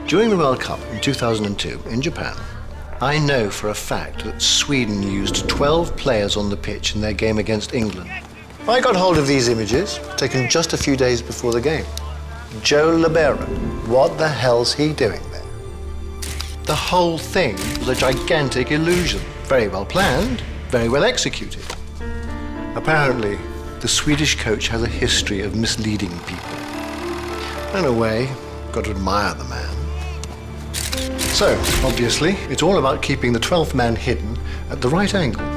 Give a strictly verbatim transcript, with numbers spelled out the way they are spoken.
During the World Cup in two thousand two in Japan, I know for a fact that Sweden used twelve players on the pitch in their game against England. I got hold of these images, taken just a few days before the game. Joe Libero, what the hell's he doing there? The whole thing was a gigantic illusion. Very well planned, very well executed. Apparently, the Swedish coach has a history of misleading people. In a way, got to admire the man. So, obviously, it's all about keeping the twelfth man hidden at the right angle.